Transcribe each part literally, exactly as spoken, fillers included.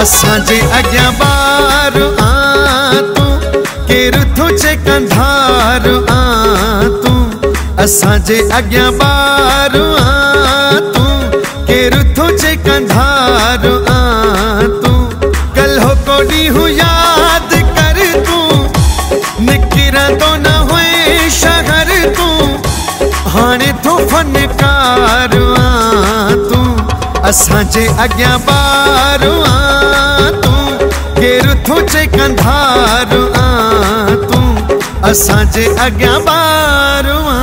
असांजे अॻियां ॿार आ तूं, केरु तुझे कंधार आ तूं। असांजे अॻियां ॿार आ तूं, केरु तुझे कंधार आ तूं। कल्हो को ॾींहुं यादि कर तूं, निकिरंदो न हुए शहर तूं। हाणे तूं फनकार आ तूं, असांजे अॻियां ॿार आ तूं। केरु तुझे कंधार आ तूं, असांजे अॻियां ॿार आ।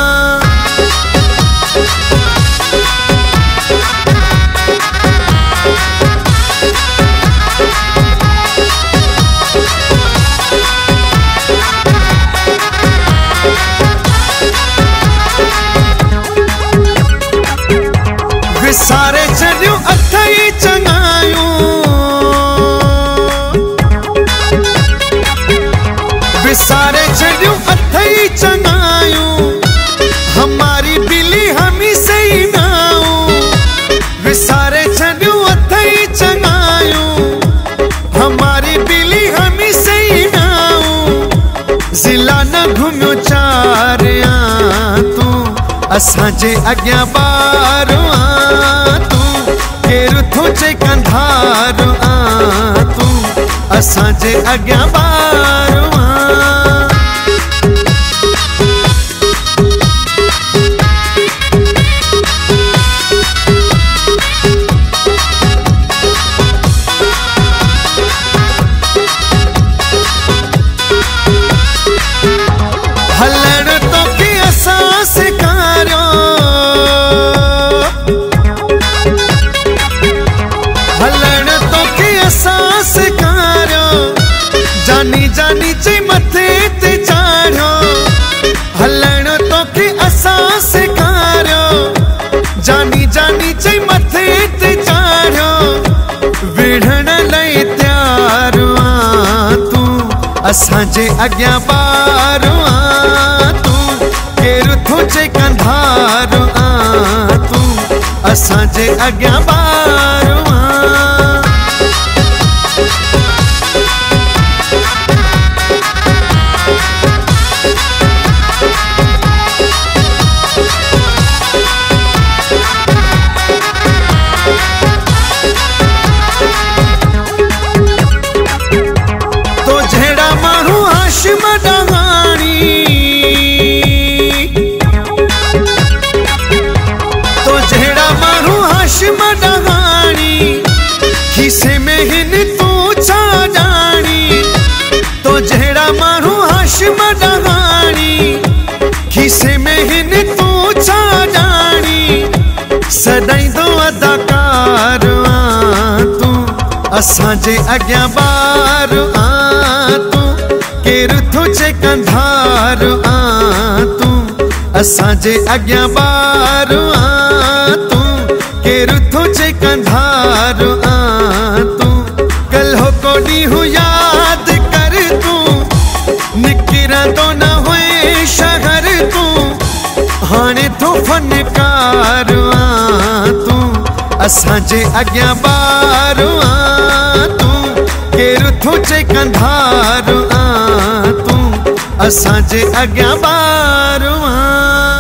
विसारे छॾियूं अथई चङायूं, विसारे छॾियूं अथई चङायूं। हमारी बिली हमी से ही नाऊं, विसारे छॾियूं अथई चङायूं। हमारी बिली हमी से ही नाऊं। ज़िला न घुमियो चार आ तूं, असांजे अॻियां ॿार आ तूं। केरु तुझे कंधार आ तूं, असांजे अॻियां ॿार आ। हलण तोखे असां सेखारियो, हलण तोखे असां सेखारियो। जानी जानी चई मथे ते चाढ़ियो, हलण तोखे असां सेखारियो। जानी जानी चई मथे ते चाढ़ियो, विढ़ण लाइ तयार आ तूं, असांजे अॻियां ॿार आ तूं। केरु तुझे कंधार आ तूं, असांजे अॻियां ॿार आ। तो जहिड़ा माण्हू हाशिम ॾहाणी, तो जहिड़ा माण्हू हाशिम ॾहाणी। खीसे में हिन तूं छा ॼाणी, तो जहिड़ा माण्हू हाशिम ॾहाणी। खीसे में हिन तूं छा ॼाणी। सदाईंदो अदाकार आ तूं, असांजे अॻियां ॿार आ तूं। केरु तुझे कंधार आ तूं, असांजे अॻियां ॿार आ तूं। केरु तुझे कंधार आ तूं। कल्हो को ॾींहुं यादि कर तूं, निकिरंदो न हुए शहर तूं। हाणे तूं फनकार आ तूं, असांजे अॻियां ॿार आ तूं। केरु तुझे कंधार आ तूं, असांजे अॻियां ॿार आ।